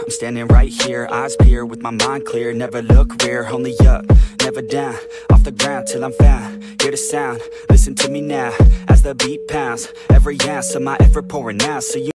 I'm standing right here, eyes peer with my mind clear. Never look rear, only up, never down. Off the ground till I'm found. Hear the sound, listen to me now. As the beat pounds, every ounce of my effort pouring out. So you